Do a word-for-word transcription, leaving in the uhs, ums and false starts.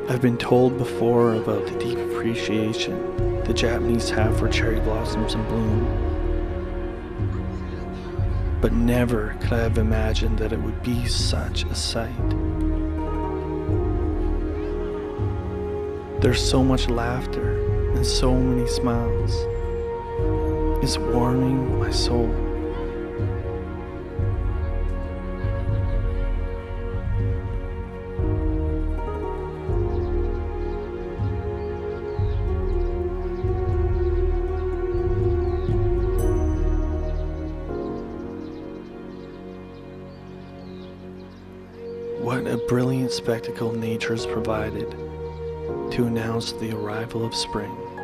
I've been told before about the deep appreciation the Japanese have for cherry blossoms in bloom, but never could I have imagined that it would be such a sight. There's so much laughter and so many smiles. It's warming my soul. What a brilliant spectacle nature has provided to announce the arrival of spring.